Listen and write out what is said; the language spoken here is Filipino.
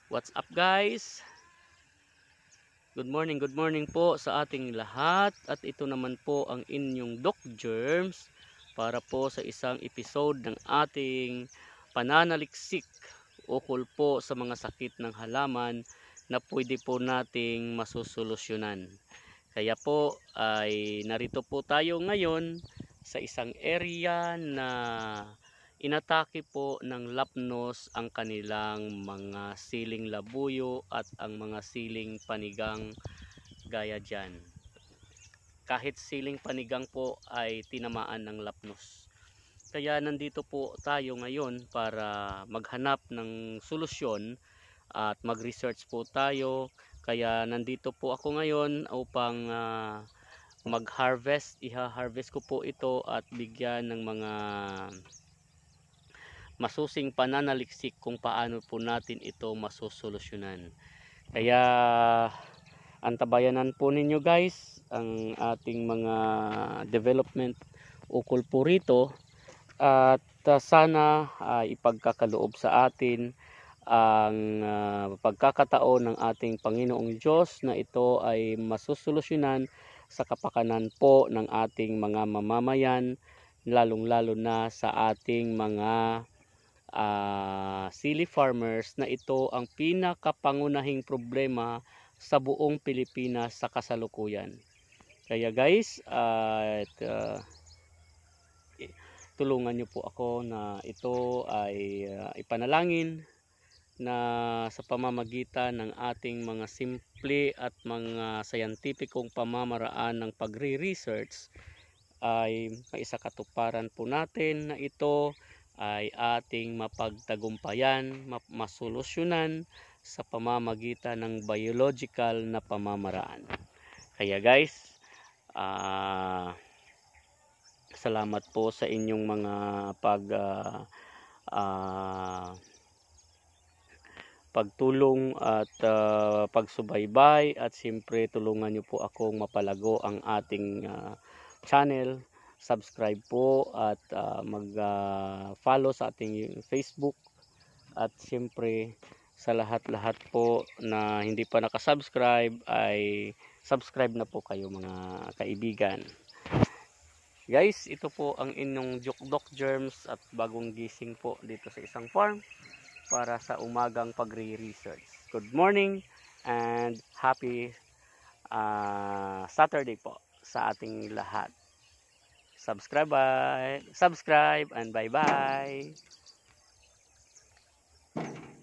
What's up guys? Good morning po sa ating lahat. At ito naman po ang inyong Doc Germs para po sa isang episode ng ating pananaliksik ukol po sa mga sakit ng halaman na pwede po nating masusolusyonan. Kaya po ay narito po tayo ngayon sa isang area na inatake po ng LAPNOS ang kanilang mga siling labuyo at ang mga siling panigang gaya dyan. Kahit siling panigang po ay tinamaan ng LAPNOS. Kaya nandito po tayo ngayon para maghanap ng solusyon at mag-research po tayo. Kaya nandito po ako ngayon upang mag-harvest. Iha-harvest ko po ito at bigyan ng mga masusing pananaliksik kung paano po natin ito masosolusyonan. Kaya antabayanan po ninyo guys ang ating mga development ukol po rito at sana ipagkakaloob sa atin ang pagkakataon ng ating Panginoong Diyos na ito ay masusolusyonan sa kapakanan po ng ating mga mamamayan, lalong-lalo na sa ating mga sili farmers na ito ang pinakapangunahing problema sa buong Pilipinas sa kasalukuyan. Kaya guys, tulungan niyo po ako na ito ay ipanalangin na sa pamamagitan ng ating mga simple at mga scientificong pamamaraan ng pagre-research ay maisakatuparan po natin na ito ay ating mapagtagumpayan, masolusyonan sa pamamagitan ng biological na pamamaraan. Kaya guys, salamat po sa inyong mga pagtulong at pagsubaybay, at siyempre tulungan niyo po akong mapalago ang ating channel. Subscribe po at mag-follow sa ating Facebook, at siyempre sa lahat-lahat po na hindi pa nakasubscribe ay subscribe na po kayo mga kaibigan. Guys, ito po ang inyong Doc Germs at bagong gising po dito sa isang farm para sa umagang pagre-research. Good morning and happy Saturday po sa ating lahat. Subscribe and bye bye.